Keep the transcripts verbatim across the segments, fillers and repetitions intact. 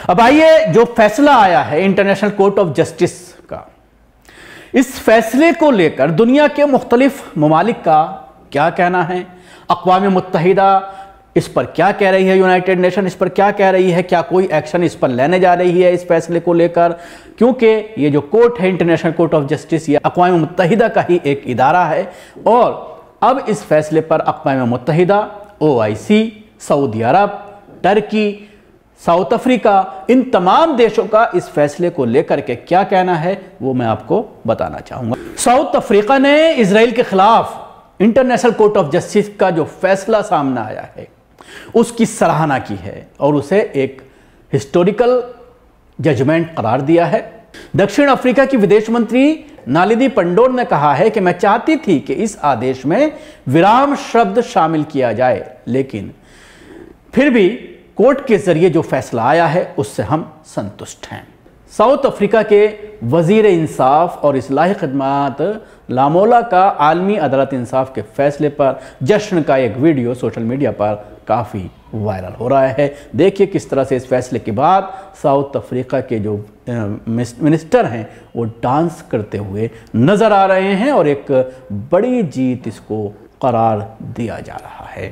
अब आइए, जो फैसला आया है इंटरनेशनल कोर्ट ऑफ जस्टिस का, इस फैसले को लेकर दुनिया के मुख्तलिफ ममालिक का क्या कहना है, अक़वाम मुत्तहिदा इस पर क्या कह रही है, यूनाइटेड नेशन इस पर क्या कह रही है, क्या कोई एक्शन इस पर लेने जा रही है इस फैसले को लेकर, क्योंकि ये जो कोर्ट है इंटरनेशनल कोर्ट ऑफ जस्टिस, ये अक़वाम मुत्तहिदा का ही एक इदारा है और अब इस फैसले पर अक़वाम मुत्तहिदा, O I C, Saudi Arab, Turkey, South Africa, इन तमाम देशों का इस फैसले को लेकर के क्या कहना है वो मैं आपको बताना चाहूँगा। साउथ अफ्रीका ने इजराइल के खिलाफ इंटरनेशनल कोर्ट ऑफ जस्टिस का जो फैसला सामने आया है उसकी सराहना की है और उसे एक हिस्टोरिकल जजमेंट करार दिया है। दक्षिण अफ्रीका की विदेश मंत्री नालिनी पंडोर ने कहा है कि मैं चाहती थी कि इस आदेश में विराम शब्द शामिल किया जाए, लेकिन फिर भी कोर्ट के जरिए जो फैसला आया है उससे हम संतुष्ट हैं। साउथ अफ्रीका के वजीर इंसाफ और इस्लाही खिदमात लामोला का आलमी अदालत इंसाफ के फैसले पर जश्न का एक वीडियो सोशल मीडिया पर काफ़ी वायरल हो रहा है। देखिए किस तरह से इस फैसले के बाद साउथ अफ्रीका के जो मिनिस्टर हैं वो डांस करते हुए नज़र आ रहे हैं और एक बड़ी जीत इसको करार दिया जा रहा है।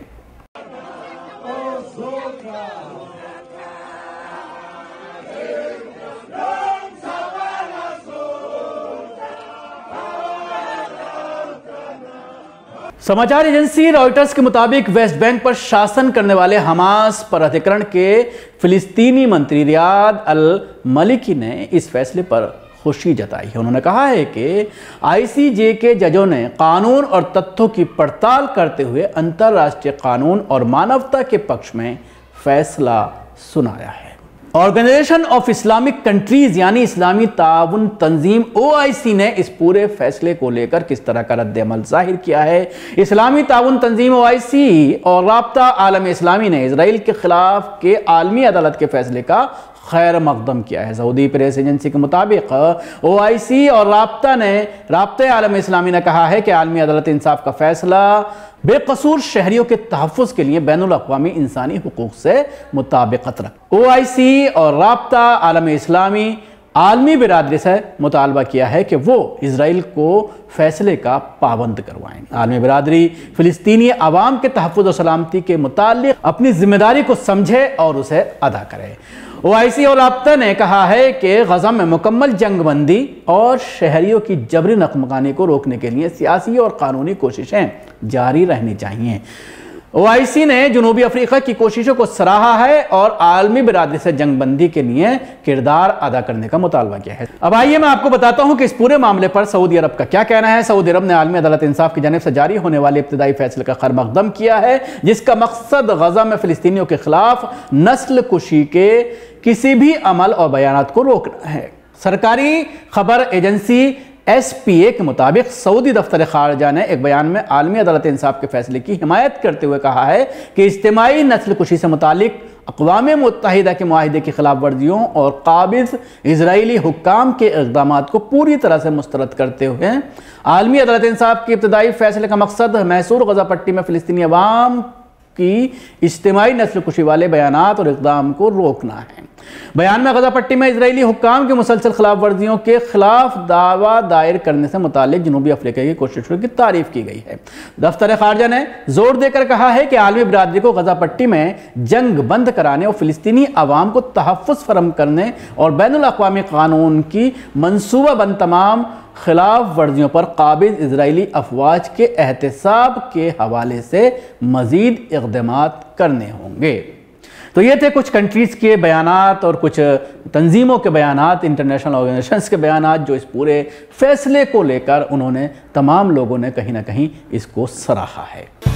समाचार एजेंसी रॉयटर्स के मुताबिक वेस्ट बैंक पर शासन करने वाले हमास पर अधिकरण के फिलिस्तीनी मंत्री रियाद अल मलिकी ने इस फैसले पर खुशी जताई है। उन्होंने कहा है कि आई सी जे के जजों ने कानून और तथ्यों की पड़ताल करते हुए अंतर्राष्ट्रीय कानून और मानवता के पक्ष में फैसला सुनाया है। ऑर्गेनाइजेशन ऑफ इस्लामिक कंट्रीज यानी इस्लामी ताउन तंजीम ओ आई सी ने इस पूरे फैसले को लेकर किस तरह का रद्द अमल जाहिर किया है। इस्लामी ताउन तंजीम ओ आई सी और राब्ता आलम इस्लामी ने इजराइल के खिलाफ के आलमी अदालत के फैसले का खैर मकदम किया है। सऊदी प्रेस एजेंसी के मुताबिक ओ आई सी और राब्ता ने राब्ते आलम इस्लामी ने कहा है कि आलमी अदालत इंसाफ का फैसला बेकसूर शहरियों के तहफ़्फ़ुज़ के लिए बैनुल अक़वामी इंसानी हुकूक़ से मुताबिकत रख। ओ आई सी और राब्ता आलम इस्लामी आलमी बिरादरी से मुतालबा किया है कि वो इजराइल को फैसले का पाबंद करवाएं। आलमी बिरादरी फ़िलिस्तीनी अवाम के तहफ़्फ़ुज़ और सलामती के मुताल्लिक़ अपनी जिम्मेदारी को समझे और उसे अदा करे। ओ आई सी और राब्ता ने कहा है कि गज़ा में मुकम्मल जंगबंदी और शहरियों की जबरी नक़मकानी को रोकने के लिए सियासी और कानूनी कोशिशें जारी रहनी चाहिए। ओ आई सी ने जनूबी अफ्रीका की कोशिशों को सराहा है और आलमी बिरादरी से जंगबंदी के लिए किरदार अदा करने का मुतालबा किया है। अब आइए मैं आपको बताता हूं कि इस पूरे मामले पर सऊदी अरब का क्या कहना है। सऊदी अरब ने आलमी अदालत इंसाफ की जानिब से जारी होने वाले इब्तिदाई फैसले का खैर मकदम किया है, जिसका मकसद गज़ा में फ़िलिस्तीनियों के खिलाफ नस्ल कुशी के किसी भी अमल और बयानात को रोकना है। सरकारी खबर एजेंसी एस पी ए के मुताबिक सऊदी दफ्तर खारजा ने एक बयान में आलमी अदालत इंसाफ के फैसले की हिमायत करते हुए कहा है कि इज्तिमाई नस्ल कुशी से मुतालिक अक़वाम मुत्तहिदा के मुआहिदे की खिलाफ वर्जियों और काबिज़ इजरायली हुक्काम के इक़दाम को पूरी तरह से मुस्तरद करते हुए आलमी अदालत इंसाफ के इब्तिदाई फैसले का मकसद महसूर गज़ा पट्टी में फ़िलिस्तीनी अवाम की इज्तिमाई नस्ल कुशी वाले बयानात और इक़दाम को रोकना है। बयान में गज़ा पट्टी में इजरायली हुक्काम की मुसलसल खिलाफ वर्जियों के खिलाफ दावा दायर करने से मुतालिक जनूबी अफ्रीका की कोशिशों की तारीफ की गई है। दफ्तर खारजा ने जोर देकर कहा है कि आलमी बिरादरी को गज़ा पट्टी में जंग बंद कराने और फ़िलिस्तीनी अवाम को तहफ़्फ़ुज़ फराहम करने और बैनुल अक़वामी कानून की मनसूबा बंद तमाम खिलाफ वर्जियों पर काबिज़ इजरायली अफवाज के एहतसाब के हवाले से मज़ीद इक़दामात करने होंगे। तो ये थे कुछ कंट्रीज़ के बयानात और कुछ तंजीमों के बयानात, इंटरनेशनल ऑर्गेनाइजेशंस के बयानात, जो इस पूरे फैसले को लेकर उन्होंने तमाम लोगों ने कहीं ना कहीं इसको सराहा है।